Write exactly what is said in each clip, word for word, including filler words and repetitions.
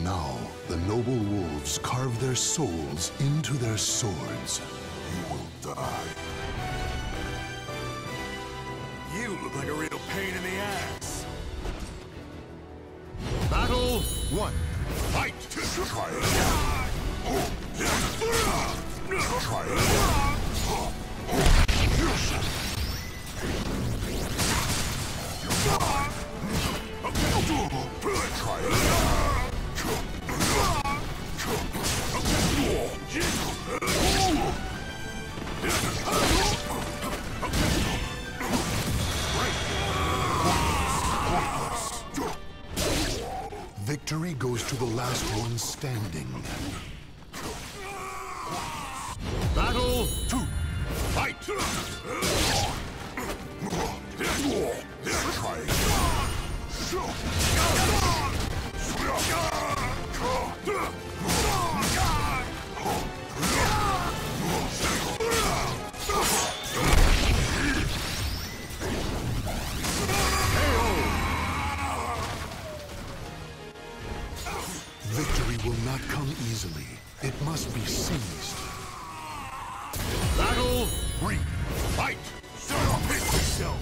Now, the noble wolves carve their souls into their swords. You will die. You look like a real pain in the ass. Battle one. Fight! Try it. Try it. Try it. Victory goes to the last one standing. Battle two. Fight! Try it. Victory will not come easily. It must be seized. Battle three. Fight! Pick yourself!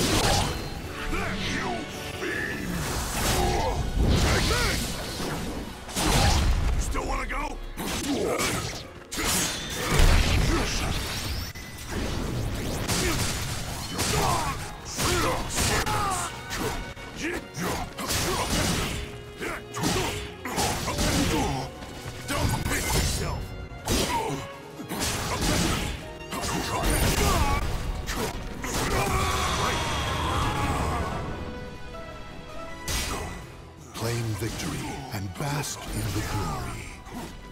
You fiend! Take this! Still wanna go? Don't pick yourself! Claim victory and bask in the glory.